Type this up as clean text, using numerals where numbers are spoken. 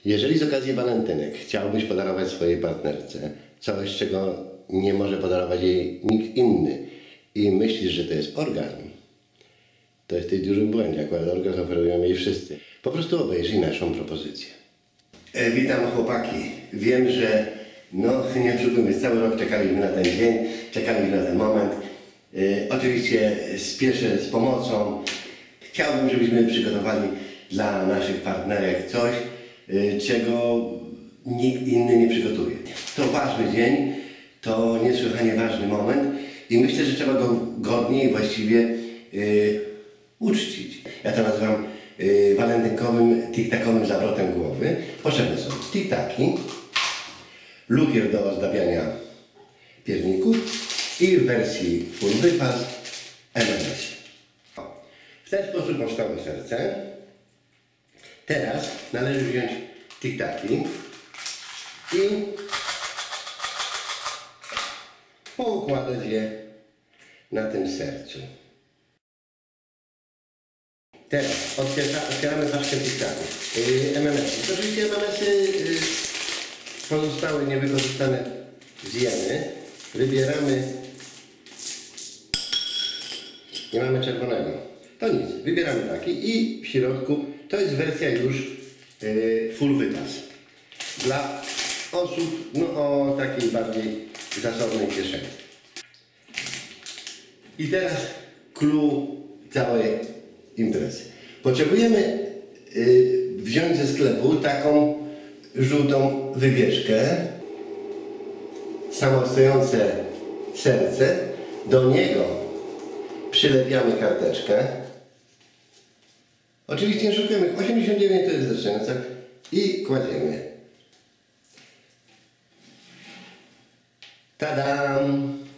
Jeżeli z okazji walentynek chciałbyś podarować swojej partnerce coś, czego nie może podarować jej nikt inny i myślisz, że to jest orgazm, to jesteś w dużym błędzie. Akurat orgazm oferują jej wszyscy. Po prostu obejrzyj naszą propozycję. Witam chłopaki. Wiem, że nie oszukujmy, cały rok czekaliśmy na ten dzień, czekaliśmy na ten moment. Oczywiście spieszę z pomocą. Chciałbym, żebyśmy przygotowali dla naszych partnerek coś, czego nikt inny nie przygotuje. To ważny dzień, to niesłychanie ważny moment i myślę, że trzeba go godnie i właściwie uczcić. Ja to nazywam walentynkowym, tiktakowym zawrotem głowy. Potrzebne są tiktaki, lukier do ozdabiania pierników i w wersji full wypas M&M's. W ten sposób powstało serce. Teraz należy wziąć tiktaki i poukładać je na tym sercu. Teraz otwieramy paczkę tiktaków. M&M's. Oczywiście M&M'sy pozostałe niewykorzystane zjemy. Wybieramy. Nie mamy czerwonego. To nic. Wybieramy taki i w środku to jest wersja już full wypas. Dla osób o takiej bardziej zasobnej kieszeni. I teraz clue całej imprezy. Potrzebujemy wziąć ze sklepu taką żółtą wywieszkę, samostojące serce, do niego przylepiamy karteczkę. Oczywiście nie szukamy, 89 to jest wystarczające i kładziemy. Tadam!